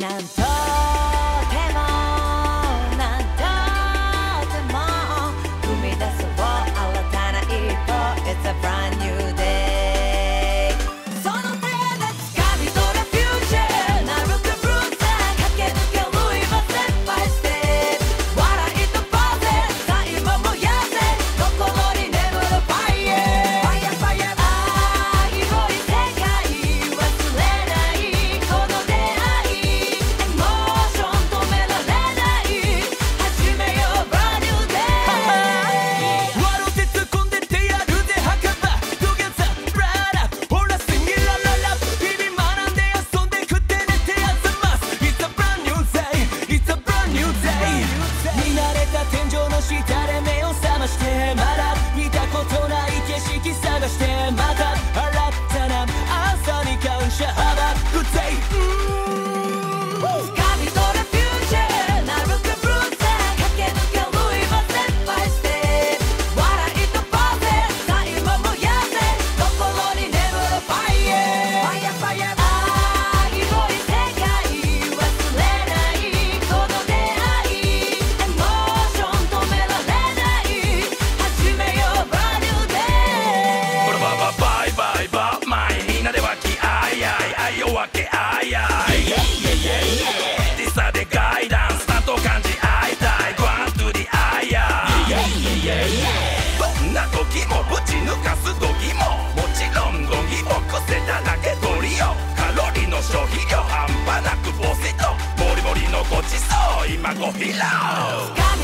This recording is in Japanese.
なんとてもなんとても踏み出そう新たな一歩 It's a brand new day その手で掴み取るフューチャーなるかブルーザー駆け抜ける今ステップバイステップ笑いとパーゼ最後もやせ心に眠るファイヤーファイヤーファイヤー愛を世界忘れないこの出会いエモーション止められない始めよう brand new day 笑って突っ込んでってやるぜ墓場 Together right up ほら sing it la la la 日々学んで遊んで食って寝て遊ます It's a brand new day It's a brand new day 見慣れた天井の下で目を覚ましてまだ見たことない景色探してまた新たな朝に感謝 Have a good day 掴み取るフューチャーなるかブルーザー駆け抜ける今ステップバイステップ笑いとパーゼ最後もやせ心に眠るファイヤーファイヤーファイヤー愛を世界忘れないこの出会いエモーション止められない始めよう brand new day バラバババイバイバ前みんなで湧きあいあい愛を分けあいあい時差でガイダンス担当感じ会いたい Go on to the あいあいどんな時もぶち抜かす時ももちろん度肝癖だらけ取りよカロリーの消費量半端なくボセとボリボリのごちそう今ご披露